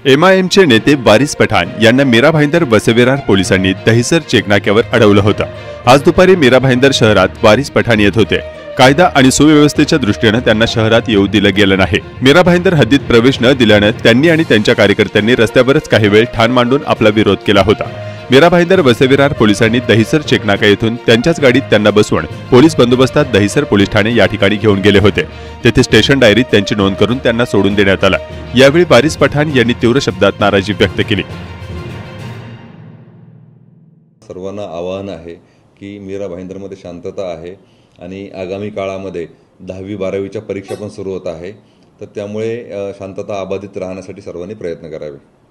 एमआयएमचे नेते वारिस पठाण यांना मीरा भाईंदर वसईविरार पोलिसांनी दहिसर चेकनाक्यावर अडवलं होतं। आज दुपारी मीरा भाईंदर शहरात वारिस पठाण येत होते। कायदा आणि सुव्यवस्थेच्या दृष्टीने त्यांना शहरात येऊ दिलं गेलं नाही। मीरा भाईंदर हद्दीत प्रवेश न दिल्याने त्यांनी आणि त्यांच्या कार्यकर्त्यांनी रस्त्यावरच काही वेळ ठाण मांडून आपला विरोध केला होता। मीरा भाईंदर वसईविरार पोलिसांनी दहिसर चेकनाका येथून त्यांच्याच गाडीत त्यांना बसवून पोलीस बंदोबस्तात दहिसर पोलीस ठाणे या ठिकाणी घेऊन गेले होते। तेथे स्टेशन डायरीत त्यांची नोंद करून त्यांना सोडून देण्यात आलं। यावेळी वारिस पठाण यांनी तीव्र शब्दात नाराजी व्यक्त केली। सर्वांना आवाहन आहे की मीरा भाईंदरमध्ये शांतता आहे आणि आगामी काळामध्ये 10वी 12वीच्या परीक्षा पण सुरू होत आहे, तर त्यामुळे शांतता अबाधित राहण्यासाठी सर्वांनी प्रयत्न करावे।